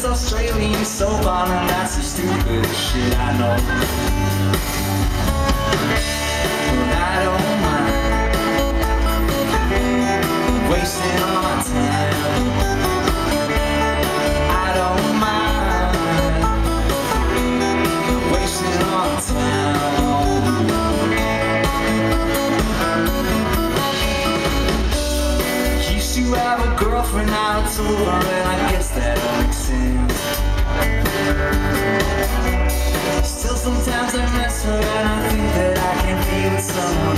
this Australian soap on, and that's the stupidest shit I know. But I don't mind wasting all my time. I don't mind wasting all my time. Used to have a girlfriend, now it's over, and I guess that makes sense. Still sometimes I miss her, and I think that I can be with someone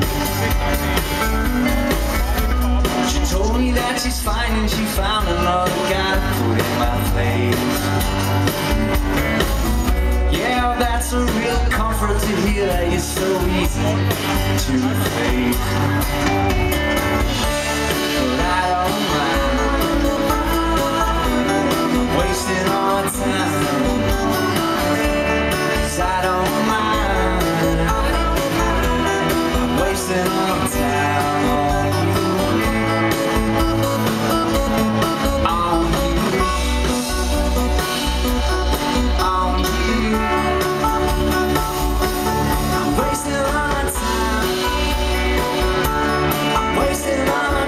else. She told me that she's fine and she found another guy to put in my place. Yeah, that's a real comfort to hear that you're so easy to replace. But I don't mind wasting all the time. 'Cause I don't mind wasting all the time on you. On you. I'm wasting all my time. I'm wasting all my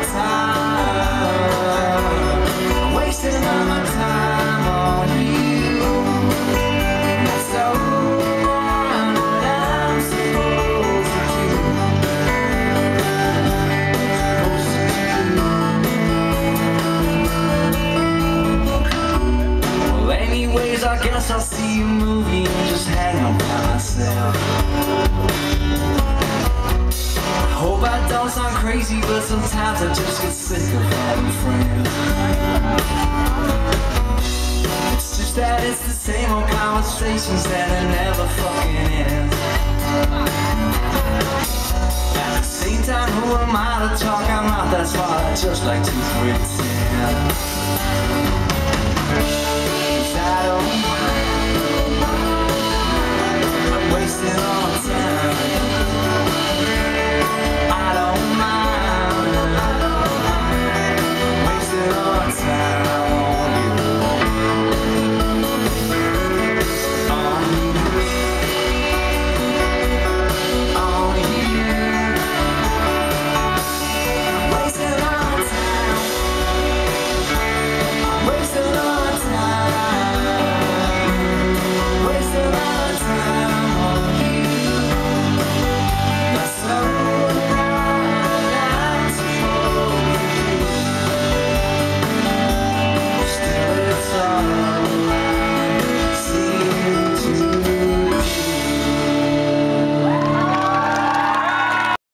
time. I'm wasting all my time on you. That's so wrong that I'm supposed to do. Well, anyways, I guess I'll see a movie and just hang out by myself. I hope I don't sound crazy, but sometimes I just get sick of having friends. It's just that it's the same old conversations that I never fucking end. At the same time, who am I to talk? I'm not that smart, I just like to pretend. 'Cause I don't mind wasting all the time.